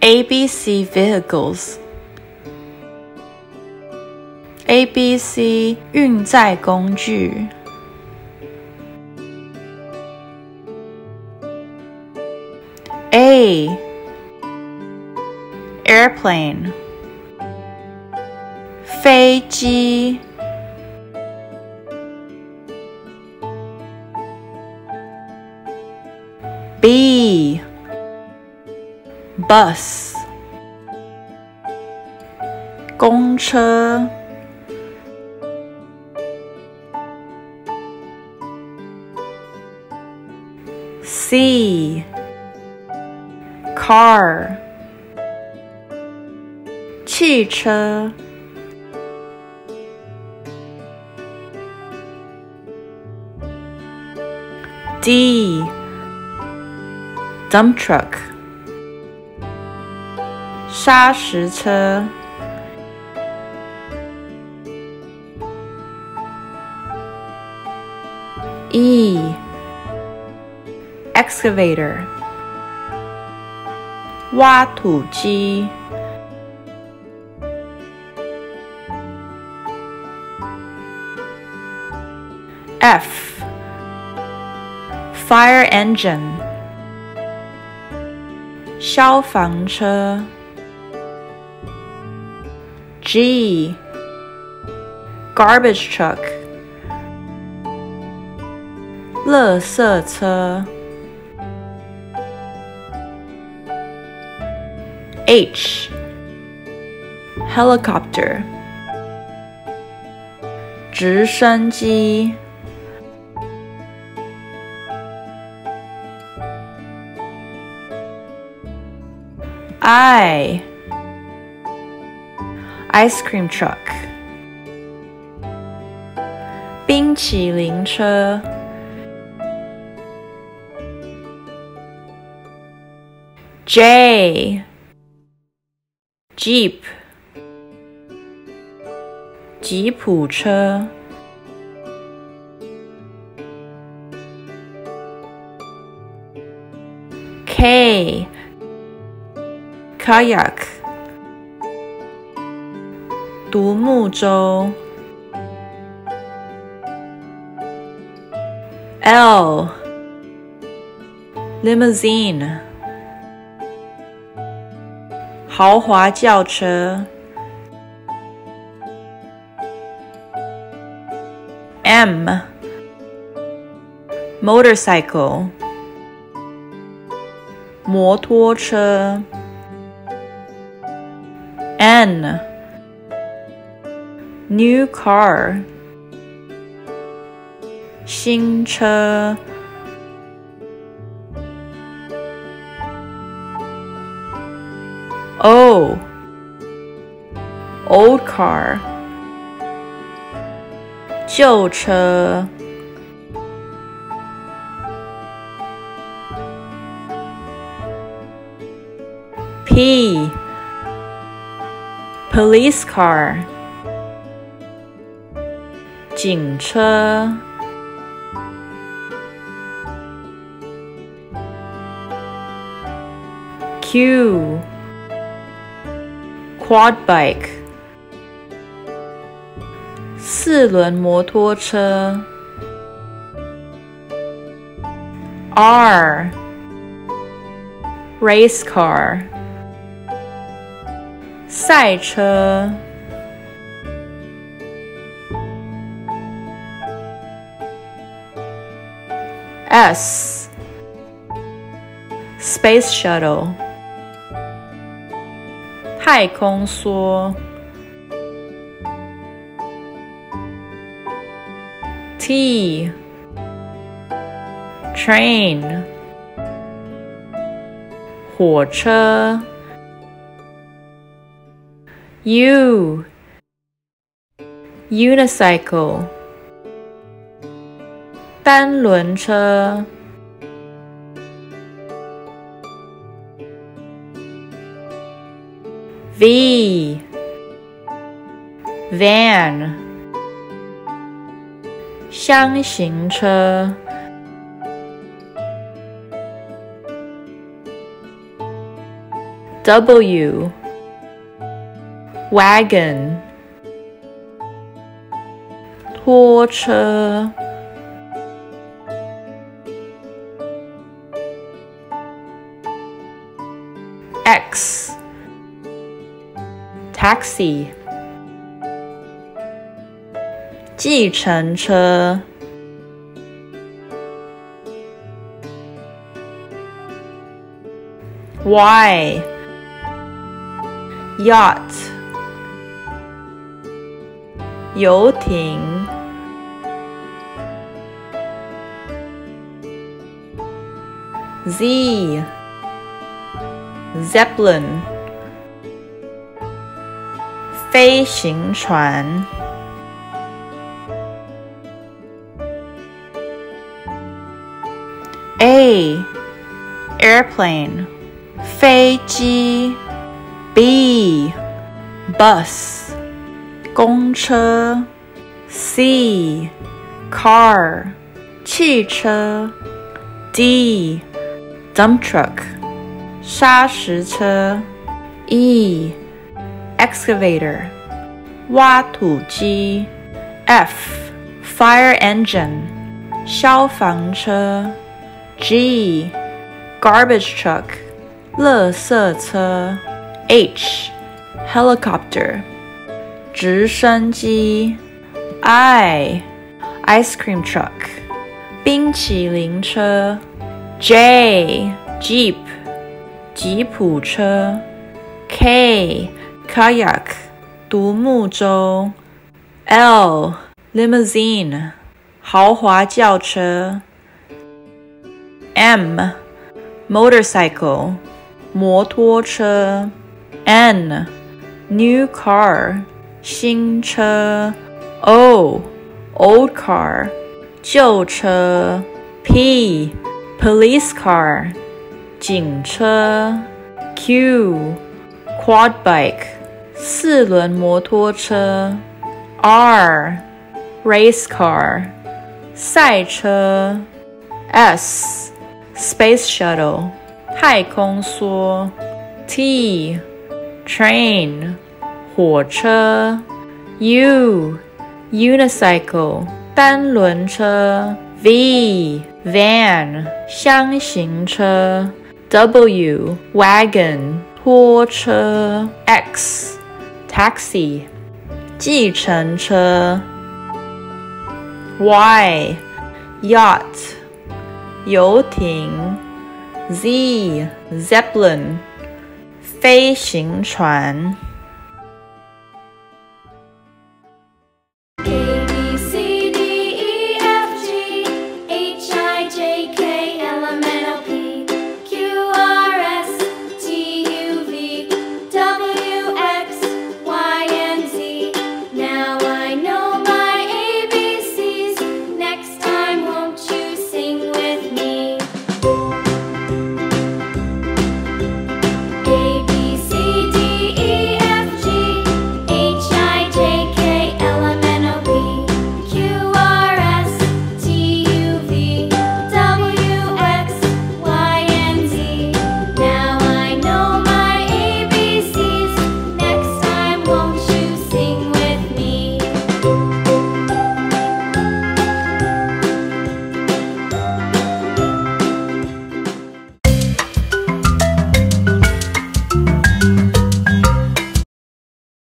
ABC vehicles. ABC 运载工具。A airplane 飞机。B bus 公车。C car 汽车。D dump truck 砂石车。E excavator 挖土机。F fire engine 消防车。G garbage truck 垃圾车。H helicopter 直升机。I ice cream truck 冰淇淋车。J Jeep 吉普车。K kayak 独木舟。L limousine 豪华轿车。M motorcycle 摩托车。N new car 新车。O old car 旧车。P police car 警车。Q quad bike 四轮摩托车。R race car 赛车。S space shuttle 太空梭。T train 火车。U unicycle 单轮车。V van 箱型车。 W wagon 拖车 X taxi 计程车 Y yacht 游艇 Z Zeppelin 飞行船 A airplane 飞机 B bus 公车 C car 汽车 D dump truck 砂石车 E excavator 挖土机 F fire engine 消防车 G garbage truck 垃圾车 H helicopter 直升机 I ice cream truck 冰淇淋车 J jeep 吉普车 K kayak 独木舟 L limousine 豪华轿车 M motorcycle 摩托车 N new car 新车 O old car 旧车 P police car 警车 Q quad bike 四轮摩托车 R race car 赛车 S space shuttle 太空梭 T train 火车 U unicycle 单轮车 V van 箱型车 W wagon 拖车 X taxi 计程车 Y yacht 游艇 Z zeppelin 飞行船